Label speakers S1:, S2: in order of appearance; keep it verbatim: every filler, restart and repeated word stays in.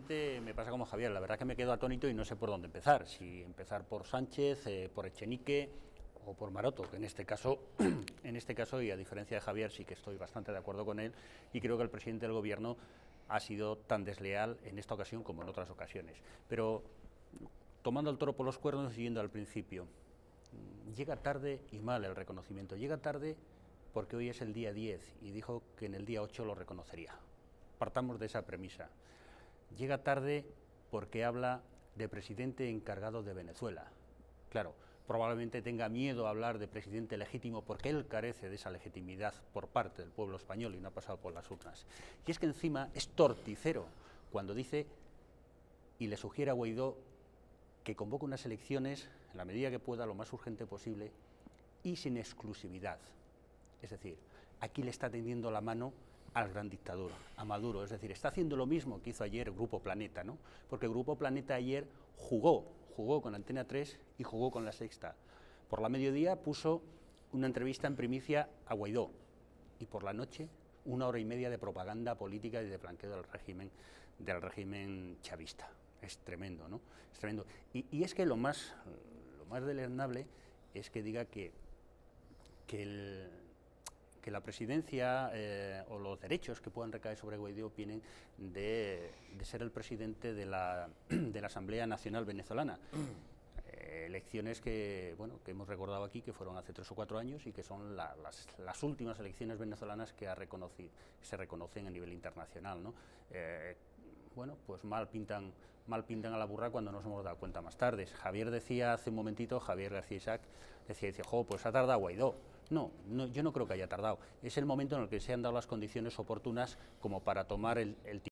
S1: Me pasa como Javier, la verdad que me quedo atónito y no sé por dónde empezar, si empezar por Sánchez, eh, por Echenique o por Maroto, que en este caso, en este caso, y a diferencia de Javier, sí que estoy bastante de acuerdo con él, y creo que el presidente del gobierno ha sido tan desleal en esta ocasión como en otras ocasiones. Pero tomando el toro por los cuernos y siguiendo al principio, llega tarde y mal el reconocimiento, llega tarde porque hoy es el día diez y dijo que en el día ocho lo reconocería. Partamos de esa premisa. Llega tarde porque habla de presidente encargado de Venezuela. Claro, probablemente tenga miedo a hablar de presidente legítimo porque él carece de esa legitimidad por parte del pueblo español y no ha pasado por las urnas. Y es que encima es torticero cuando dice y le sugiere a Guaidó que convoque unas elecciones en la medida que pueda, lo más urgente posible y sin exclusividad. Es decir, aquí le está tendiendo la mano al gran dictador, a Maduro, es decir, está haciendo lo mismo que hizo ayer Grupo Planeta, ¿no? Porque Grupo Planeta ayer jugó, jugó con Antena tres y jugó con La Sexta. Por la mediodía puso una entrevista en primicia a Guaidó y por la noche una hora y media de propaganda política y de blanqueo del régimen, del régimen chavista. Es tremendo, ¿no? Es tremendo. Y, y es que lo más, lo más deleznable es que diga que, que el... que la presidencia eh, o los derechos que puedan recaer sobre Guaidó vienen de, de ser el presidente de la, de la Asamblea Nacional Venezolana. Eh, elecciones que, bueno, que hemos recordado aquí, que fueron hace tres o cuatro años y que son la, las, las últimas elecciones venezolanas que ha reconocido, se reconocen a nivel internacional, ¿no? Eh, bueno, pues mal pintan, mal pintan a la burra cuando nos hemos dado cuenta más tarde. Javier decía hace un momentito, Javier García Isaac, decía, decía, jo, pues ha tardado Guaidó. No, no, yo no creo que haya tardado. Es el momento en el que se han dado las condiciones oportunas como para tomar el, el